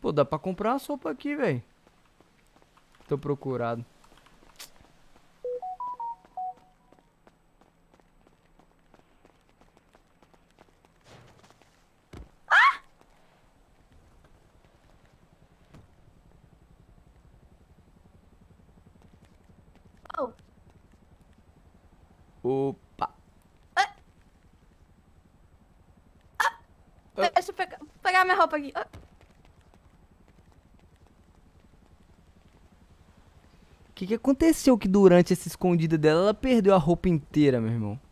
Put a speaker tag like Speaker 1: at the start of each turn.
Speaker 1: Pô, dá pra comprar uma sopa aqui, velho. Tô procurado.
Speaker 2: Oh,
Speaker 1: Opa.
Speaker 2: ah,
Speaker 1: Ah,
Speaker 2: deixa eu pegar minha roupa aqui. Ah,
Speaker 1: que aconteceu que durante essa escondida dela ela perdeu a roupa inteira, meu irmão?